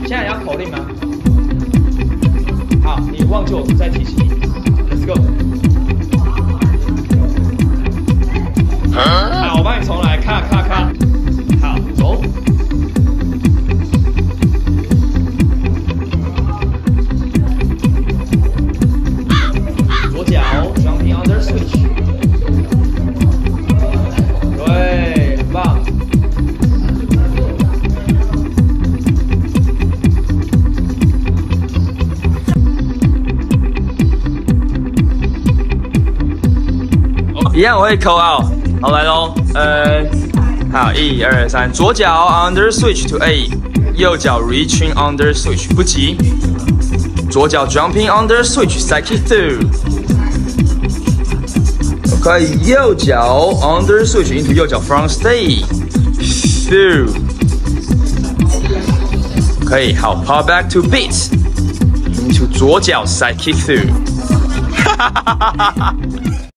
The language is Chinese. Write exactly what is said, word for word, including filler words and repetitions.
现在要口令吗？好，你忘记我再提醒你 ，Let's go。好，我帮你重来，咔咔咔。好，走。左脚 jumping under switch。对，很棒。一样我会扣 out， 好来喽，呃，好，一二三，左脚 under switch to A， 右脚 reaching under switch， 不急，左脚 jumping under switch side kick through， 可以，右脚 under switch into 右脚 front stay through， 可以，好 power back to beat into 左脚 side kick through， 哈哈哈哈哈哈。